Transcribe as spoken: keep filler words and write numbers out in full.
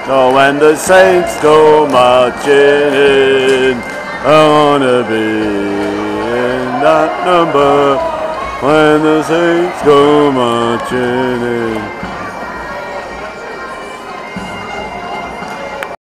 Oh, when the Saints go marching in, I wanna be in that number. When the Saints go marching in.